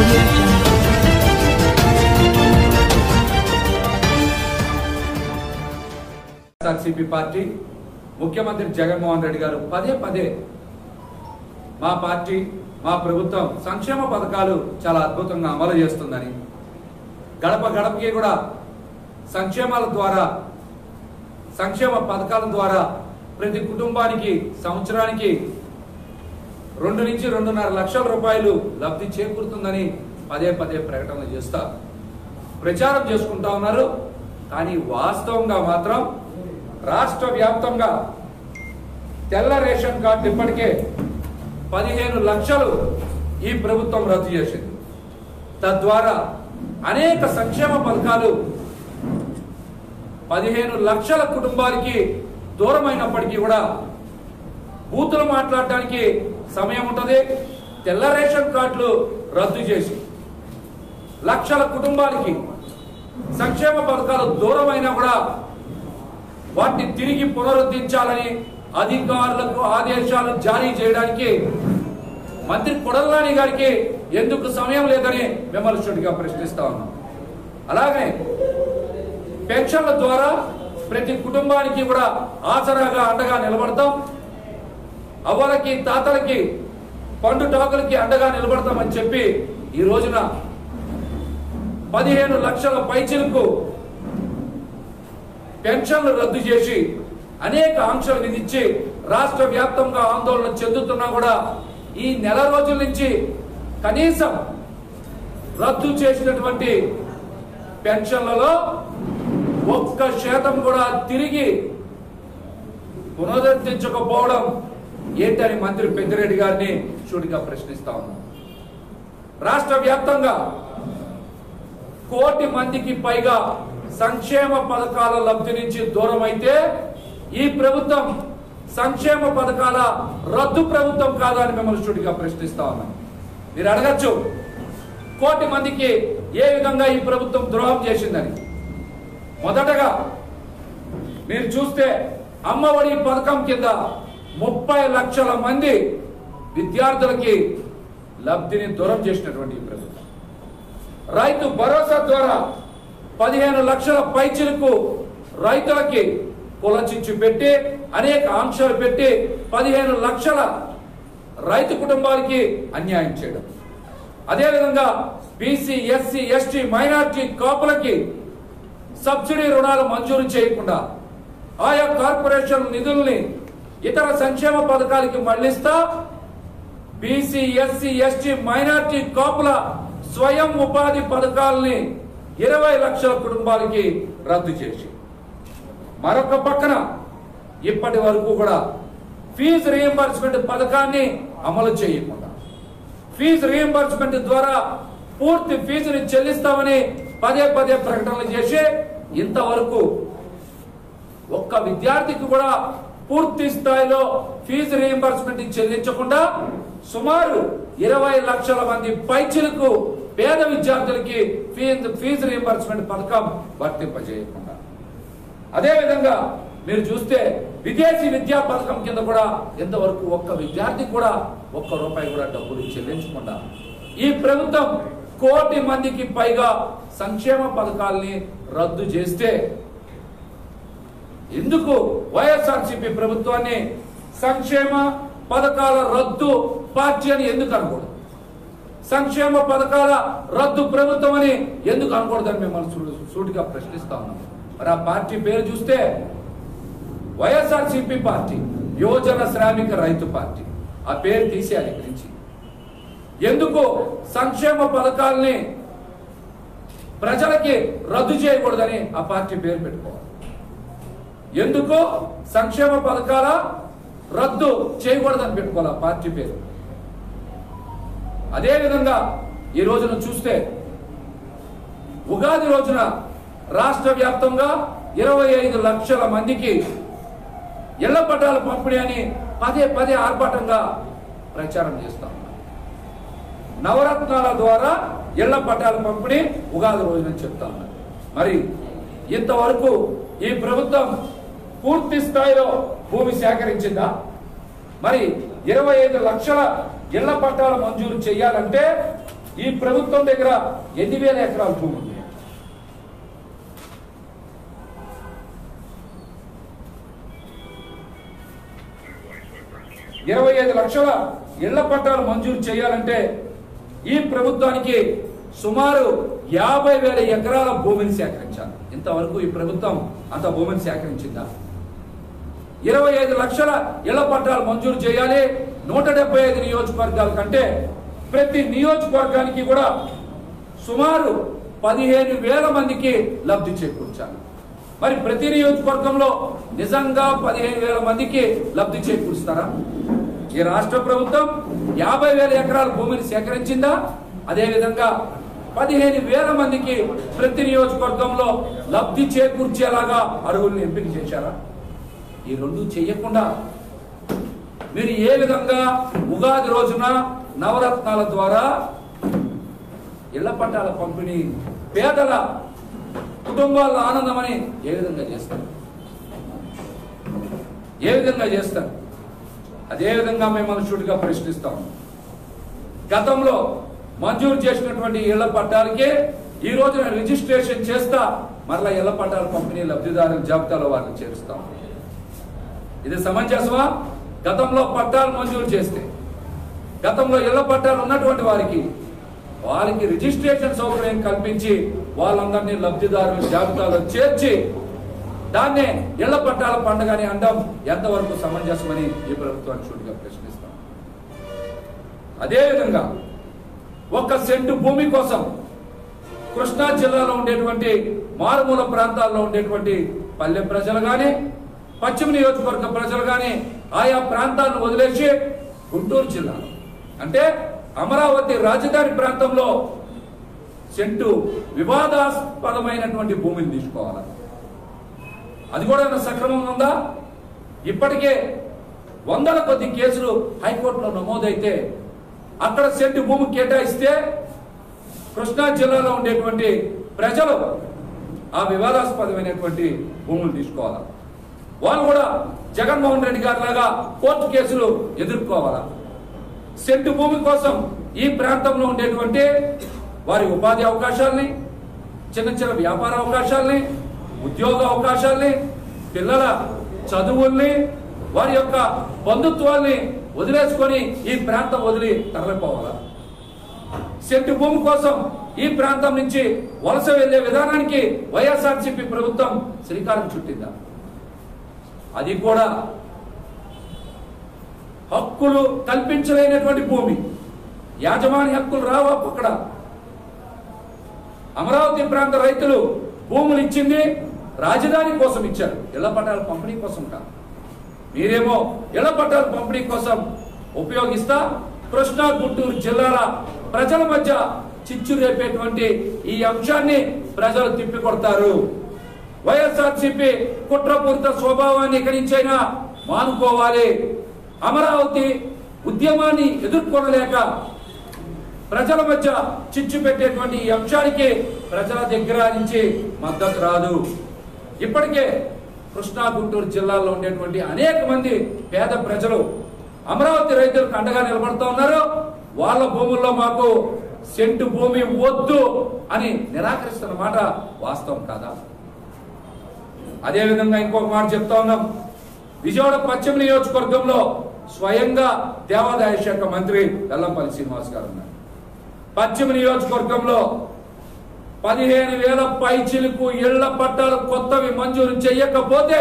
YSRCP party ముఖ్యమంత్రి జగన్మోహన్ రెడ్డి గారు పదే పదే మా పార్టీ మా ప్రభుత్వం సంక్షేమ పథకాలు చాలా అద్భుతంగా అమలు చేస్తుందని, గడప గడపకి కూడా సంక్షేమాల ద్వారా సంక్షేమ పథకాల ద్వారా ప్రతి కుటుంబానికి సంవత్సరానికి 2 నుంచి 2.5 లక్షల రూపాయలు లబ్ధి చేకూరుతుందని పదే పదే ప్రకటనలు చేస్తా ప్రచారం చేసుకుంటా ఉన్నారు. కానీ వాస్తవంగా మాత్రం రాష్ట్ర వ్యాప్తంగా తెల్ల రేషన్ కార్డు ఇప్పటికే 15 లక్షలు ఈ ప్రభుత్వం రద్దు చేసింది. తద్వారా అనేక సంక్షేమ పథకాలు 15 లక్షల కుటుంబాలకి దూరమైనప్పటికీ కూడా బూతులు మాట్లాడడానికి సమయం ఉంటుంది. తెల్ల రేషన్ కార్డులు రద్దు చేసి లక్షల కుటుంబాలకి సంక్షేమ పథకాలు దూరమైనా కూడా వాటిని తిరిగి పునరుద్ధరించాలని అధికారులకు ఆదేశాలు జారీ చేయడానికి మంత్రి కొడాలి నాని గారికి ఎందుకు సమయం లేదని మిమ్మల్ని సూటిగా ప్రశ్నిస్తా ఉన్నాం. అలాగే పెన్షన్ల ద్వారా ప్రతి కుటుంబానికి కూడా ఆసరాగా అండగా నిలబడతాం. అవ్వలకి తాతలకి పండుటాకులకి అండగా నిలబడతామని చెప్పి ఈ రోజున 15 లక్షల పైచిలకు పెన్షన్లు రద్దు చేసి అనేక ఆంక్షలు విధించి రాష్ట్ర వ్యాప్తంగా ఆందోళన చెందుతున్నా కూడా ఈ నెల రోజుల నుంచి కనీసం రద్దు చేసినటువంటి పెన్షన్లలో 1% కూడా తిరిగి పునరుద్ధరించకపోవడం ఏంటని మంత్రి పెద్దిరెడ్డి గారిని సూటిగా ప్రశ్నిస్తా ఉన్నాం. రాష్ట్ర వ్యాప్తంగా 1 కోటి మందికి పైగా సంక్షేమ పథకాల లబ్ధి నుంచి దూరం అయితే ఈ ప్రభుత్వం సంక్షేమ పథకాల రద్దు ప్రభుత్వం కాదా అని మిమ్మల్ని సూటిగా ప్రశ్నిస్తా ఉన్నాం. మీరు అడగచ్చు 1 కోటి మందికి ఏ విధంగా ఈ ప్రభుత్వం ద్రోహం చేసిందని. మొదటగా మీరు చూస్తే అమ్మఒడి పథకం కింద 30 లక్షల మంది విద్యార్థులకి లబ్ధిని దూరం చేసినటువంటి ఈ ప్రభుత్వం. రైతు భరోసా ద్వారా 15 లక్షల పైచిలకు రైతులకి కులచిచ్చు పెట్టి అనేక ఆంక్షలు పెట్టి 15 లక్షల రైతు కుటుంబాలకి అన్యాయం చేయడం. అదేవిధంగా బీసీ, ఎస్సీ, ఎస్టీ, మైనార్టీ కాపులకి సబ్సిడీ రుణాలు మంజూరు చేయకుండా ఆయా కార్పొరేషన్ నిధుల్ని ఇతర సంక్షేమ పథకాలకి మళ్లిస్తా బీసీ, ఎస్సీ, ఎస్టీ, మైనార్టీ కాపుల స్వయం ఉపాధి పథకాలని 20 లక్షల కుటుంబాలకి రద్దు చేసి మరొక పక్కన ఇప్పటి వరకు కూడా ఫీజు రీయింబర్స్మెంట్ పథకాన్ని అమలు చేయకుండా ఫీజు రీయింబర్స్మెంట్ ద్వారా పూర్తి ఫీజుని చెల్లిస్తామని పదే పదే ప్రకటనలు చేసి ఇంతవరకు ఒక్క విద్యార్థికి కూడా పూర్తి స్థాయిలో ఫీజు రీయింబర్స్మెంట్ చెల్లించకుండా సుమారు 20 లక్షల మంది పైచిలకు పేద విద్యార్థులకి ఫీజు రీయింబర్స్మెంట్ పథకం వర్తింపజేయకుండా, అదేవిధంగా మీరు చూస్తే విదేశీ విద్యా పథకం కింద కూడా ఎంతవరకు ఒక్క విద్యార్థి కూడా ₹1 కూడా డబ్బులు చెల్లించకుండా ఈ ప్రభుత్వం 1 కోటి మందికి పైగా సంక్షేమ పథకాల్ని రద్దు చేస్తే ఎందుకు వైఎస్ఆర్సీపీ ప్రభుత్వాన్ని సంక్షేమ పథకాల రద్దు పార్టీ అని ఎందుకు అనకూడదు? సంక్షేమ పథకాల రద్దు ప్రభుత్వం అని ఎందుకు అనకూడదని మిమ్మల్ని సూటిగా ప్రశ్నిస్తా ఉన్నాం. మరి ఆ పార్టీ పేరు చూస్తే వైఎస్ఆర్సీపీ పార్టీ యువజన శ్రామిక రైతు పార్టీ. ఆ పేరు తీసేయాలి ఇక్కడి నుంచి. ఎందుకు సంక్షేమ పథకాలని ప్రజలకి రద్దు చేయకూడదని ఆ పార్టీ పేరు పెట్టుకోవాలి? ఎందుకు సంక్షేమ పథకాల రద్దు చేయకూడదని పెట్టుకోవాలి ఆ పార్టీ పేరు? అదేవిధంగా ఈ రోజున చూస్తే ఉగాది రోజున రాష్ట్ర వ్యాప్తంగా 25 లక్షల మందికి ఇళ్ల పట్టాల పంపిణీ అని పదే పదే ఆర్భాటంగా ప్రచారం చేస్తాం. నవరత్నాల ద్వారా ఇళ్ల పట్టాల పంపిణీ ఉగాది రోజున చెప్తా ఉన్నారు. మరి ఇంతవరకు ఈ ప్రభుత్వం పూర్తి స్థాయిలో భూమి సేకరించిందా? మరి 25 లక్షల ఇళ్ల పట్టాలు మంజూరు చేయాలంటే ఈ ప్రభుత్వం దగ్గర 8,000 ఎకరాల భూమి ఉంది. $25 లక్షల ఇళ్ల పట్టాలు మంజూరు చేయాలంటే ఈ ప్రభుత్వానికి సుమారు 50,000 ఎకరాల భూమిని సేకరించాలి. ఇంతవరకు ఈ ప్రభుత్వం అంత భూమిని సేకరించిందా? 25 లక్షల ఇళ్ల పట్టాలు మంజూరు చేయాలి. 175 నియోజకవర్గాల కంటే ప్రతి నియోజకవర్గానికి కూడా సుమారు 15,000 మందికి లబ్ధి చేకూర్చాలి. మరి ప్రతి నియోజకవర్గంలో నిజంగా 15,000 మందికి లబ్ధి చేకూరుస్తారా? ఈ రాష్ట్ర ప్రభుత్వం 50,000 ఎకరాల భూమిని సేకరించిందా? అదేవిధంగా 15,000 మందికి ప్రతి నియోజకవర్గంలో లబ్ధి చేకూర్చేలాగా అర్హుల్ని ఎంపిక చేశారా? ఈ రెండు చేయకుండా మీరు ఏ విధంగా ఉగాది రోజున నవరత్నాల ద్వారా ఇళ్ల పట్టాల పంపిణీ పేదల కుటుంబాల ఆనందమని ఏ విధంగా చేస్తారు? ఏ విధంగా చేస్తారు? అదేవిధంగా మేము సూటిగా ప్రశ్నిస్తాం. గతంలో మంజూరు చేసినటువంటి ఇళ్ల పట్టాలకే ఈ రోజున రిజిస్ట్రేషన్ చేస్తా మరలా ఇళ్ల పట్టాల పంపిణీ లబ్ధిదారుల జాబితాలో వారిని చేరుస్తాం. ఇది సమంజసమా? గతంలో పట్టాలు మంజూరు చేస్తే గతంలో ఇళ్ల పట్టాలు ఉన్నటువంటి వారికి రిజిస్ట్రేషన్ సౌకర్యం కల్పించి వాళ్ళందరినీ లబ్ధిదారుల జాబితాలో చేర్చి దాన్నే ఇళ్ల పట్టాల పండుగని అనడం ఎంతవరకు సమంజసమని ఈ ప్రభుత్వాన్ని సూటిగా ప్రశ్నిస్తాం. అదేవిధంగా 1 సెంటు భూమి కోసం కృష్ణా జిల్లాలో ఉండేటువంటి మారుమూల ప్రాంతాల్లో ఉండేటువంటి పల్లె ప్రజలు కానీ పశ్చిమ నియోజకవర్గ ప్రజలు కానీ ఆయా ప్రాంతాలను వదిలేసి గుంటూరు జిల్లాలో అంటే అమరావతి రాజధాని ప్రాంతంలో సెంటు వివాదాస్పదమైనటువంటి భూమిని తీసుకోవాలి. అది కూడా సక్రమంగా ఉందా? ఇప్పటికే 100ల కొద్ది కేసులు హైకోర్టులో నమోదైతే అక్కడ సెంటు భూమి కేటాయిస్తే కృష్ణా జిల్లాలో ఉండేటువంటి ప్రజలు ఆ వివాదాస్పదమైనటువంటి భూములు తీసుకోవాలా? వాళ్ళు కూడా జగన్మోహన్ రెడ్డి గారి లాగా కోర్టు కేసులు ఎదుర్కోవాలా? సెంటు భూమి కోసం ఈ ప్రాంతంలో ఉండేటువంటి వారి ఉపాధి అవకాశాలని, చిన్న చిన్న వ్యాపార అవకాశాలని, ఉద్యోగ అవకాశాలని, పిల్లల చదువుల్ని, వారి యొక్క బంధుత్వాల్ని వదిలేసుకొని ఈ ప్రాంతం వదిలి తరలిపోవాలా? సెంటు భూమి కోసం ఈ ప్రాంతం నుంచి వలస వెళ్లే విధానానికి వైఎస్ఆర్సీపీ ప్రభుత్వం శ్రీకారం చుట్టిందా? అది కూడా హక్కులు కల్పించలేనటువంటి భూమి, యాజమాన్య హక్కులు రావా? అక్కడ అమరావతి ప్రాంత రైతులు భూములు ఇచ్చింది రాజధాని కోసం ఇచ్చారు, ఇళ్ల పట్టాల పంపిణీ కోసం కాదు. మీరేమో ఇళ్ల పట్టాల పంపిణీ కోసం ఉపయోగిస్తా కృష్ణా గుంటూరు జిల్లాల ప్రజల మధ్య చిచ్చు రేపేటువంటి ఈ అంశాన్ని ప్రజలు తిప్పికొడతారు. వైఎస్ఆర్సీపీ కుట్రపూరిత స్వభావాన్ని ఇక్కడి నుంచైనా మానుకోవాలి. అమరావతి ఉద్యమాన్ని ఎదుర్కొనలేక ప్రజల మధ్య చిచ్చు పెట్టేటువంటి ఈ అంశానికి ప్రజల దగ్గర నుంచి మద్దతు రాదు. ఇప్పటికే కృష్ణా గుంటూరు జిల్లాల్లో ఉండేటువంటి అనేక మంది పేద ప్రజలు అమరావతి రైతులకు అండగా నిలబడుతూ ఉన్నారు. వాళ్ళ భూముల్లో మాకు సెంటు భూమి వద్దు అని నిరాకరిస్తున్న మాట వాస్తవం కాదా? అదేవిధంగా ఇంకొక మాట చెప్తా ఉన్నాం. విజయవాడ పశ్చిమ నియోజకవర్గంలో స్వయంగా దేవాదాయ శాఖ మంత్రి వెల్లంపల్లి శ్రీనివాస్ గారు ఉన్నారు. పశ్చిమ నియోజకవర్గంలో 15,000 పైచిలకు ఇళ్ల పట్టాలు కొత్తవి మంజూరు చేయకపోతే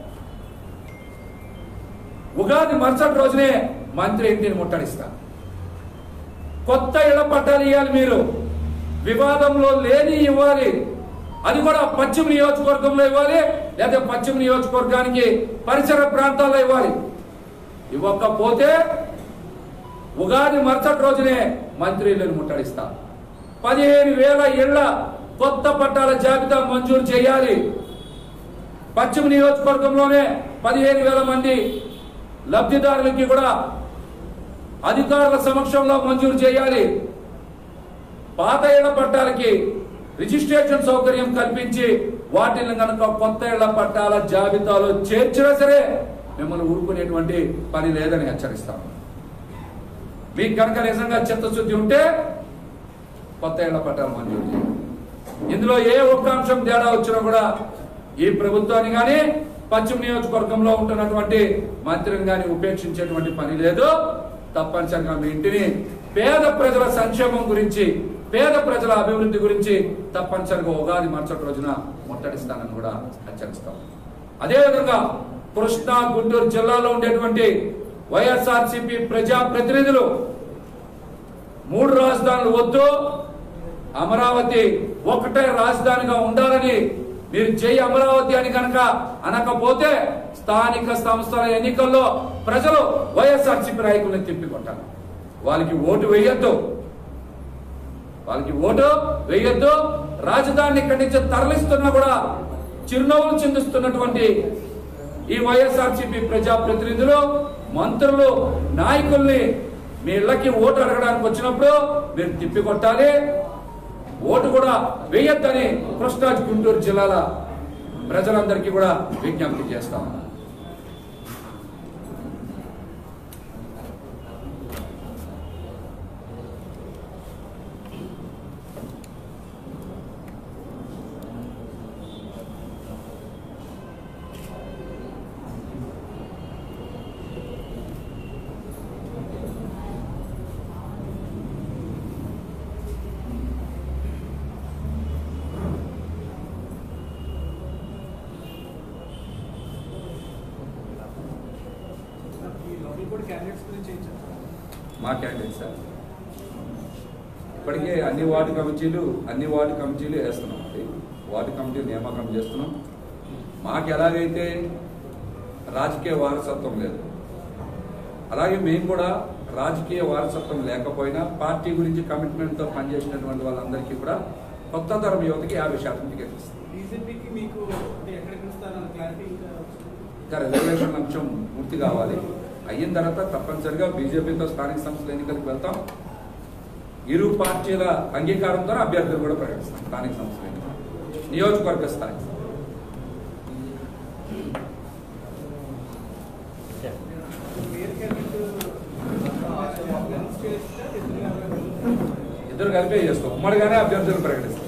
ఉగాది మరుసటి రోజునే మంత్రి ఇంటిని ముట్టడిస్తారు. కొత్త ఇళ్ల పట్టాలు ఇవ్వాలి, మీరు వివాదంలో లేని ఇవ్వాలి. అది కూడా పశ్చిమ నియోజకవర్గంలో ఇవ్వాలి, లేదా పశ్చిమ నియోజకవర్గానికి పరిసర ప్రాంతాల్లో ఇవ్వాలి. ఇవ్వకపోతే ఉగాది మరుసటి రోజునే మంత్రి ఇళ్లను ముట్టడిస్తారు. 15,000 ఇళ్ల కొత్త పట్టాల జాబితా మంజూరు చేయాలి. పశ్చిమ నియోజకవర్గంలోనే 15,000 మంది లబ్ధిదారులకి కూడా అధికారుల సమక్షంలో మంజూరు చేయాలి. పాత ఇళ్ల పట్టాలకి రిజిస్ట్రేషన్ సౌకర్యం కల్పించి వాటిని కనుక కొత్త ఇళ్ల పట్టాల జాబితాలో చేర్చినా సరే మిమ్మల్ని ఊరుకునేటువంటి పని లేదని హెచ్చరిస్తాము. మీకు కనుక నిజంగా చిత్తశుద్ధి ఉంటే కొత్త ఇళ్ల పట్టాలు మంజూరు చేయాలి. ఇందులో ఏ ఒక్క అంశం తేడా వచ్చినా కూడా ఈ ప్రభుత్వాన్ని కానీ పశ్చిమ నియోజకవర్గంలో ఉంటున్నటువంటి మంత్రిని కానీ ఉపేక్షించేటువంటి పని లేదు. తప్పనిసరిగా మీ ఇంటిని పేద ప్రజల సంక్షేమం గురించి, పేద ప్రజల అభివృద్ధి గురించి తప్పనిసరిగా ఉగాది మరుసటి రోజున ముట్టడిస్తానని కూడా హెచ్చరిస్తాం. అదేవిధంగా కృష్ణా గుంటూరు జిల్లాలో ఉండేటువంటి వైఎస్ఆర్సీపీ ప్రజాప్రతినిధులు 3 రాజధానులు వద్దు, అమరావతి ఒకటే రాజధానిగా ఉండాలని మీరు జై అమరావతి అని కనుక అనకపోతే స్థానిక సంస్థల ఎన్నికల్లో ప్రజలు వైఎస్ఆర్సీపీ నాయకుల్ని తిప్పికొట్టాలి. వాళ్ళకి ఓటు వేయొద్దు. రాజధానిని ఇక్కడి నుంచి తరలిస్తున్నా కూడా చిరునవ్వులు చిందిస్తున్నటువంటి ఈ వైఎస్ఆర్సీపీ ప్రజాప్రతినిధులు, మంత్రులు, నాయకుల్ని మీ ఇళ్లకి ఓటు అడగడానికి వచ్చినప్పుడు మీరు తిప్పికొట్టాలి. ఓటు కూడా వేయొద్దని కృష్ణా గుంటూరు జిల్లాల ప్రజలందరికీ కూడా విజ్ఞప్తి చేస్తాం. మా క్యాండిడేట్ సార్ ఇప్పటికే అన్ని వార్డు కమిటీలు వేస్తున్నాం. వార్డు కమిటీలు నియామకం చేస్తున్నాం. మాకు ఎలాగైతే రాజకీయ వారసత్వం లేదు, అలాగే మేము కూడా రాజకీయ వారసత్వం లేకపోయినా పార్టీ గురించి కమిట్మెంట్తో పనిచేసినటువంటి వాళ్ళందరికీ కూడా కొత్త తరం యువతకి 50% టికెట్ ఇస్తాం. ఇంకా రిజర్వేషన్ అంశం పూర్తి కావాలి. అయిన తర్వాత తప్పనిసరిగా బీజేపీతో స్థానిక సంస్థల ఎన్నికలకు వెళ్తాం. ఇరు పార్టీల అంగీకారంతో అభ్యర్థులు కూడా ప్రకటిస్తాం. స్థానిక సంస్థల ఎన్నికలు నియోజకవర్గ స్థాయి. ఇద్దరు కలిపే చేస్తాం. ఉమ్మడిగానే అభ్యర్థులు ప్రకటిస్తాం.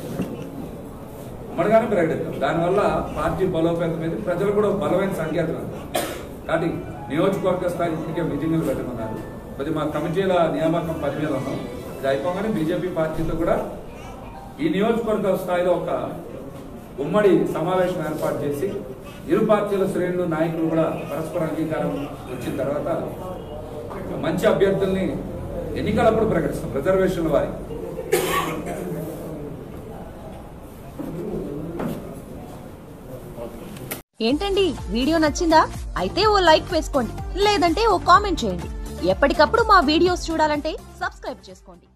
దానివల్ల పార్టీ బలోపేతం మీద ప్రజలు కూడా బలమైన సంకేతం. కాబట్టి నియోజకవర్గ స్థాయి ఇప్పటికే మీటింగులు పెట్టమన్నారు. కొద్ది మా కమిటీల నియామకం 10 మీద ఉన్నాం. ఇది అయిపోగానే బీజేపీ పార్టీతో కూడా ఈ నియోజకవర్గ స్థాయిలో ఒక ఉమ్మడి సమావేశం ఏర్పాటు చేసి ఇరు పార్టీల శ్రేణులు, నాయకులు కూడా పరస్పర అంగీకారం వచ్చిన తర్వాత మంచి అభ్యర్థుల్ని ఎన్నికలప్పుడు ప్రకటిస్తాం. రిజర్వేషన్ల వారి ఏంటండి, వీడియో నచ్చిందా? అయితే ఓ లైక్ వేసుకోండి, లేదంటే ఓ కామెంట్ చేయండి. ఎప్పటికప్పుడు మా వీడియోస్ చూడాలంటే సబ్స్క్రైబ్ చేసుకోండి.